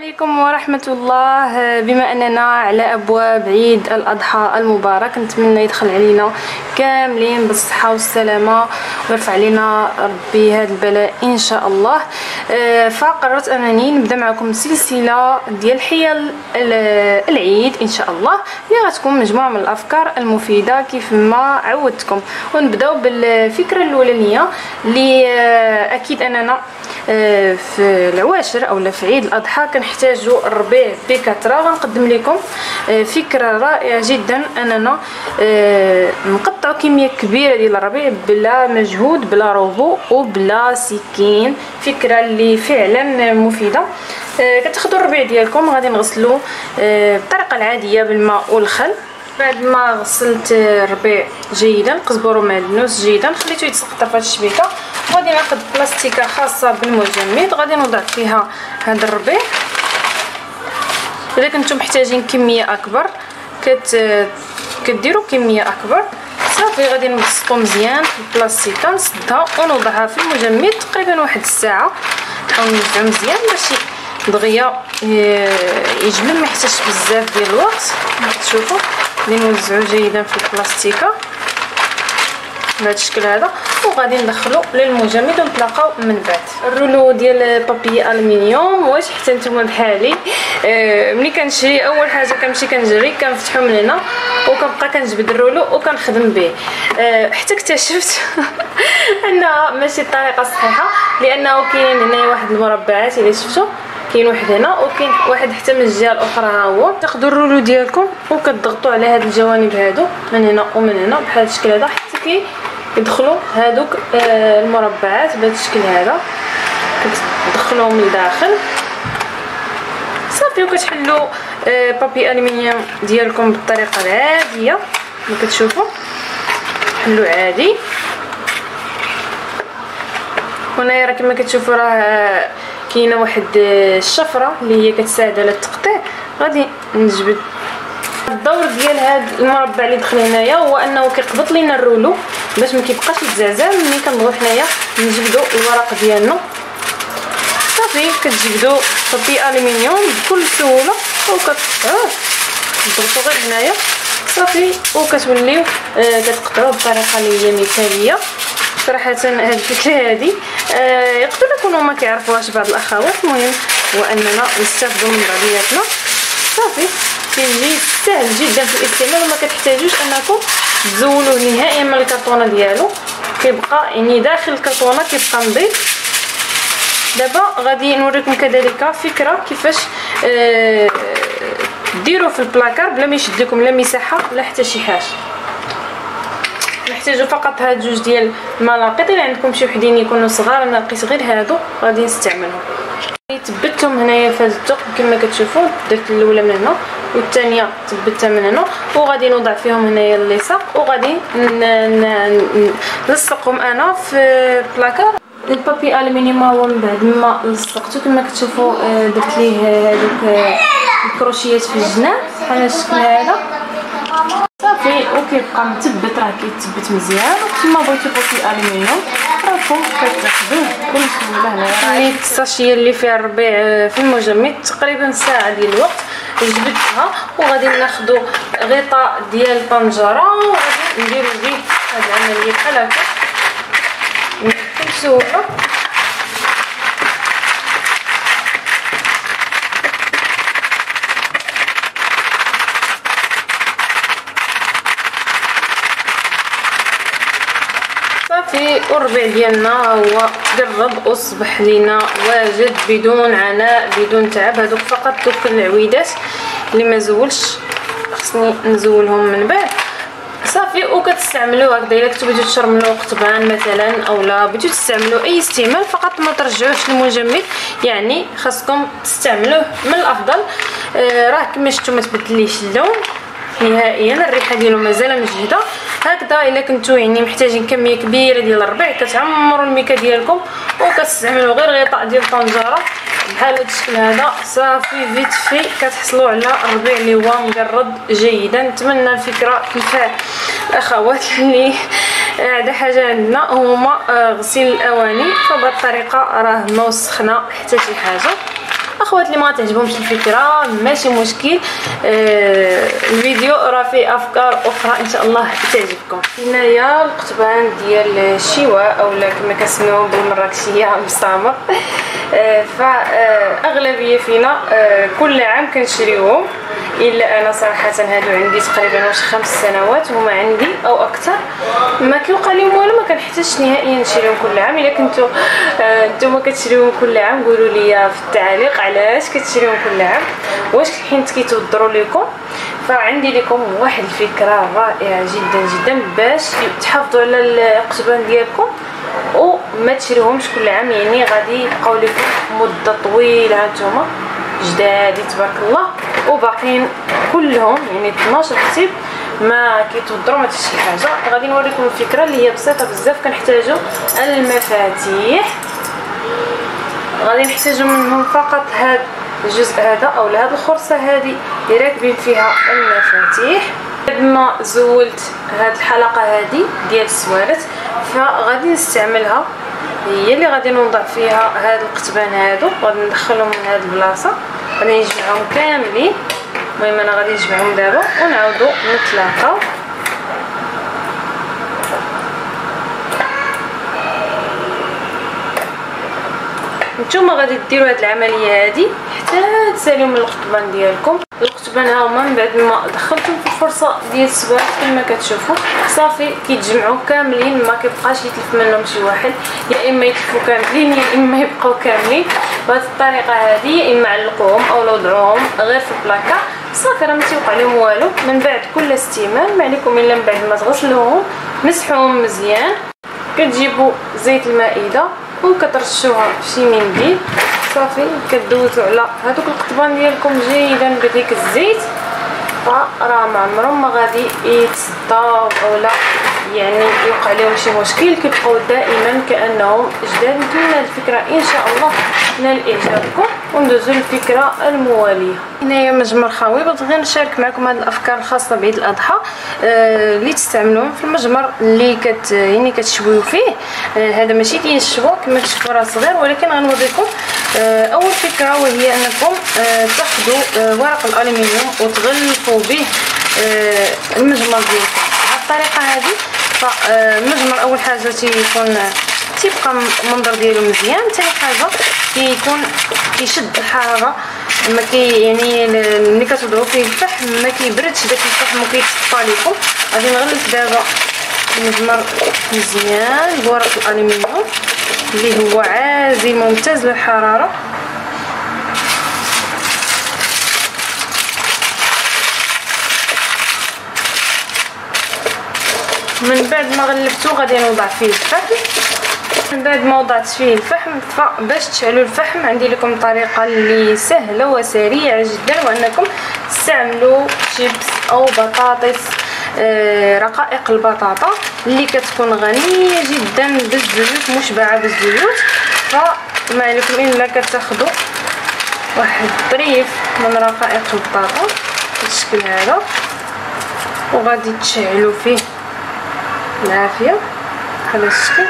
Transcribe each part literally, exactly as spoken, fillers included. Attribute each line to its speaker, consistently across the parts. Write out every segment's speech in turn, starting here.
Speaker 1: عليكم ورحمة الله. بما أننا على أبواب عيد الأضحى المبارك، نتمنى يدخل علينا كاملين بالصحة والسلامة ويرفع علينا ربي هذا البلاء إن شاء الله. فقررت أنني نبدأ معكم سلسلة ديال حيل العيد إن شاء الله، اللي غتكون مجموعة من الأفكار المفيدة كيف ما عودتكم. ونبداو بالفكرة الأولانية اللي أكيد أننا في العواشر أو في عيد الأضحى كنحتاجوا الربيع بكثرة. غنقدم لكم فكرة رائعة جدا أننا نقطعوا كمية كبيرة ديال الربيع بلا مجهود بلا روبو وبلا سكين. فكرة اللي فعلا مفيدة. كتاخذوا الربيع ديالكم غادي نغسلوه بالطريقة العادية بالماء والخل. بعد ما غسلت الربيع جيدا قزبروا معدنوس جيدا خليته يتسقط في الشبيكه، غادي ناخذ بلاستيكه خاصه بالمجمد غادي نوضع فيها هذا الربيع. اذا كنتم محتاجين كميه اكبر كت كديروا كميه اكبر صافي. غادي نبسطو مزيان في البلاستيكه نسدها ونوضعها في المجمد تقريبا واحد الساعه. نحاول نوزعو مزيان باش دغيا يجمد ما يحتاجش بزاف ديال الوقت. تشوفوا غادي نوزعو جيدا في البلاستيكه بهذا الشكل هذا وغادي ندخلو للمجمد ونتلاقاو من بعد. الرولو ديال بابي الومنيوم، واش حتى نتوما بحالي آه ملي كنشري اول حاجه كنمشي كنجري كنفتحو من هنا وكنبقى كنجبد الرولو وكنخدم به آه حتى اكتشفت انها ماشي الطريقه الصحيحه، لانه كاين هنايا واحد المربعات الا شفتوا كاين واحد هنا وكاين واحد حتى من الجهه الاخرى. ها هو تاخذوا الرولو ديالكم وكتضغطوا على هاد الجوانب هادو من هنا ومن هنا بحال الشكل هذا حتى كي يدخلوا هادوك آه المربعات بهذا الشكل هذا. كتدخلوهم لداخل صافي وكتحلوا آه بابي الومنيوم ديالكم بالطريقه العاديه اللي كتشوفوا. حلوا عادي. هنايا راه كما كتشوفوا راه كاينه واحد الشفره اللي هي كتساعد على التقطيع. غادي نجبد الدور ديال هذا المربع اللي دخل هنايا هو انه كيقبط لينا الرولو باش ما كيبقاش يتزعزع. ملي كنبغيو حنايا نجبدوا الورق ديالنا صافي كتجبدوا بابي الومنيوم بكل سهوله وكتقطعوه تضغطوا غير هنايا صافي وكتوليو آه كتقطعوه بطريقه اللي هي مثاليه. صراحه هذه الفكره هذه آه يقدروا يكونوا ما كيعرفوهاش بعض الاخوات. المهم هو اننا نستافدوا من بعضياتنا صافي. كيجي سهل جدا في الاستعمال وما كتحتاجوش انكم تزولوه نهائيا من الكرتونه ديالو، كيبقى يعني داخل الكرتونه كيبقى نظيف. دابا غادي نوريكم كذلك فكره كيفاش آه ديروا في البلاكار بلا ما يشد لكم لا مساحه لا حتى شي حاجه. نحتاجو فقط هاد جوج ديال الملاقط. الا عندكم شي وحدين يكونوا صغار انا لقيت غير هادو غادي نستعملهم. ثبتهم هنايا في هذا الثقب كما كتشوفوا. درت الاولى من هنا والثانيه ثبتها من هنا وغادي نوضع فيهم هنايا اللصاق وغادي نلصقهم انا في بلاكار. البابي الومنيوم هو من بعد ما لصقته كما كتشوفوا درت ليه هذوك الكروشيات في الجناب بحال الشكل هذا صافي وكيبقى مثبت. راه كيتثبت مزيان. وكما بغيتو بابي الومنيوم راكم كتاخذوه بكل سهوله. هنايا خليت الساشيه اللي فيها الربيع في المجمد تقريبا ساعه ديال الوقت جبدتها وغادي ناخذوا غطاء ديال الطنجره وغادي نديرو به هاد العمليه بحال هكا بكل سهوله. صافي والربيع ديالنا هو قرب واصبح لينا واجد بدون عناء بدون تعب. هذوك فقط دوك العويدات اللي ما زولش خصني نزولهم من بعد صافي. وكتستعملوه هكذا الا كنتو بغيتو تشرملو قطبان مثلا او لا بغيتو تستعملو اي استعمال فقط ما ترجعوش للمجمد. يعني خاصكم تستعملوه من الافضل. آه راه كما شفتوا ما تبدليش اللون نهائيا. الريحه ديالو مازال مجهده. هكذا الا كنتو يعني محتاجين كميه كبيره ديال الربيع كتعمروا الميكا ديالكم وكتستعملوا غير غطاء ديال الطنجره بحال هذا الشكل هذا صافي فيت في كتحصلوا على الربيع اللي هو مقرد جيدا. نتمنى الفكره تنفع الاخوات اللي اعدى حاجه عندنا هما غسيل الاواني فبهذه الطريقه راه ما وسخنا حتى شي حاجه. اخوات اللي ما تعجبهمش الفكره ماشي مشكل، آه الفيديو راه فيه افكار اخرى ان شاء الله تعجبكم. هنايا القطبان ديال الشواء اولا كما كنسميوه بالمراكشيه مسامر. آه فاغلبيه فينا آه كل عام كنشريوهم، الا انا صراحه هادو عندي تقريبا واش خمس سنوات هما عندي او اكثر، ما كيوقع لهم والو، ما كنحتاجش نهائيا نشريهم كل عام. الا كنتو آه نتوما كتشريوهم كل عام قولوا لي في التعليق علاش كتشريهم كل عام، واش حيت كيتوضروا لكم. فعندي لكم واحد الفكره رائعه جدا جدا باش تحافظوا على القضبان ديالكم وما تشريوهمش كل عام، يعني غادي يبقاو لكم مده طويله هانتوما جداد تبارك الله وباقيين كلهم، يعني اثناش حتيب ما كيتوضروا ما حتى شي حاجه. غادي نوريكم الفكره اللي هي بسيطه بزاف. كنحتاجوا المفاتيح، غادي نحتاجوا منهم فقط هذا الجزء هذا او هذه الخرصه هذه اللي راكبين فيها المفاتيح. بعد ما زولت هذه الحلقه هذه ديال السوارت فغادي نستعملها، هي اللي غادي نوضع فيها هاد القطبان هادو، غادي ندخلهم من هاد البلاصه، غادي نجمعهم كاملين. المهم انا غادي نجمعهم دابا ونعاودو نتلاقاو. نتوما غادي ديروا هاد العمليه هادي حتى تساليو من القطبان ديالكم. القطبان ها هما من بعد ما دخلتهم في الفرصه ديال السوارت كما كتشوفوا صافي كيتجمعوا كاملين، ما كيبقاش يتلف منهم شي واحد، يا اما يتلفوا كاملين يا اما يبقاو كاملين بهذه الطريقه هذه، يا اما علقوهم او وضعوهم غير في البلاكا صافي راه ما تيوقع لهم والو. من بعد كل استعمال ما عليكم الا من بعد ما تغسلوهم مسحوهم مزيان، كتجيبوا زيت المائده وكترشوها بشي منديل صافي، كدوزوا على هذوك القطبان ديالكم جيدا بهذيك الزيت، فراه ما عمرهم ما غادي يتصداو اولا يعني يوقع لهم شي مشكل، كيبقاو دائما كانهم جداد. نتمنى الفكره ان شاء الله نال اعجابكم وندوزو للفكره المواليه. هنايا مجمر خاوي، بغيت غير نشارك معكم هذه الافكار الخاصه بعيد الاضحى آه اللي تستعملوهم في المجمر اللي كت يعني كتشويو فيه. آه هذا ماشي ديال الشوا كما كتشوفوا راه صغير، ولكن غنوريكم آه اول فكره وهي انكم آه تاخذوا آه ورق الالومنيوم وتغلفوا به آه المجمر ديالكم بهذه الطريقه هذه. فالمجمر اول حاجه تيكون تيبقى المنظر ديالو مزيان، ثاني حاجه كيكون كيشد الحراره، ما كي يعني ملي كتوضعوا فيه الفحم ما كيبردش داك الفحم وكيتصفى لكم. غادي نغلف دابا المجمر مزيان بورق الالومنيوم اللي هو عازل ممتاز للحراره. من بعد ما غلفتو غادي نوضع فيه الفحم. من بعد ما وضعت فيه الفحم فباش تشعلوا الفحم عندي لكم طريقه اللي سهله وسريعه جدا، وانكم تستعملوا شيبس او بطاطس آه رقائق البطاطا اللي كتكون غنيه جدا بالزيوت مشبعه بالزيوت. فما عليكم الا كتاخذوا واحد الطريف من رقائق البطاطا بالشكل هذا وغادي تشعلوا فيه العافيه بهذا الشكل،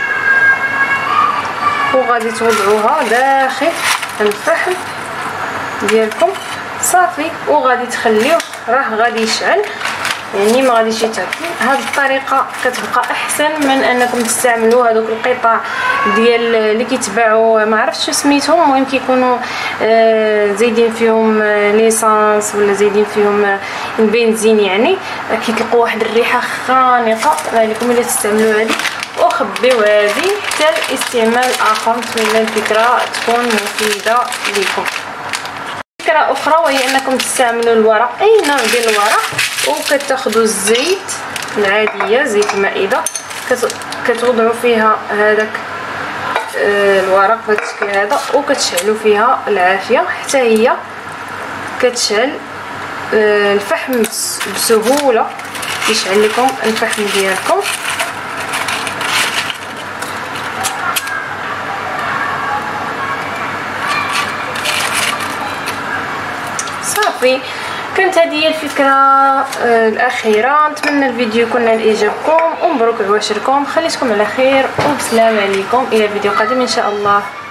Speaker 1: وغادي توضعوها داخل الفحم ديالكم صافي، وغادي تخليوه راه غادي يشعل يعني ما غاديش يتعفن. هذه الطريقه كتبقى احسن من انكم تستعملوا هذوك القطع ديال اللي كيتباعوا ما عرفتش شو سميتهم، المهم كيكونوا آه زايدين فيهم آه ليسانس ولا زايدين آه البنزين، يعني كيطلقوا واحد الريحه خانقه. عليكم الا تستعملوا هذه وخبيو هذه حتى الاستعمال الاخر. نتمنى الفكره تكون مفيده لكم. فكره اخرى وهي انكم تستعملوا الورق، اي نوع ديال الورق، وكتاخذوا الزيت العاديه زيت المائده كتوضعوا فيها هذاك الورق بهذا الشكل هذا وكتشعلوا فيها العافيه حتى هي كتشعل الفحم بسهوله، يشعل لكم الفحم ديالكم. صافي كانت هذه هي الفكره آه الاخيره. نتمنى الفيديو يكون نال اعجابكم ومبروك عواشركم، خليتكم على خير وبسلام عليكم، الى فيديو قادم ان شاء الله.